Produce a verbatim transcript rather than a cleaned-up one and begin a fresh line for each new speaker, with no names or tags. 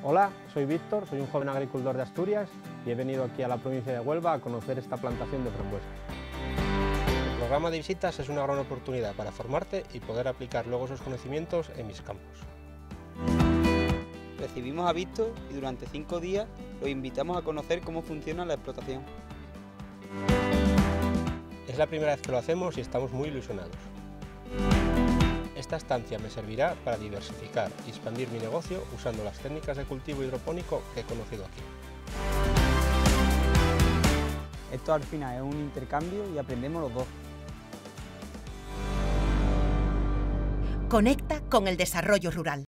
Hola, soy Víctor, soy un joven agricultor de Asturias y he venido aquí a la provincia de Huelva a conocer esta plantación de frambuesas. El programa de visitas es una gran oportunidad para formarte y poder aplicar luego esos conocimientos en mis campos.
Recibimos a Víctor y durante cinco días los invitamos a conocer cómo funciona la explotación.
Es la primera vez que lo hacemos y estamos muy ilusionados. Esta estancia me servirá para diversificar y expandir mi negocio usando las técnicas de cultivo hidropónico que he conocido aquí.
Esto al final es un intercambio y aprendemos los dos.
Conecta con el desarrollo rural.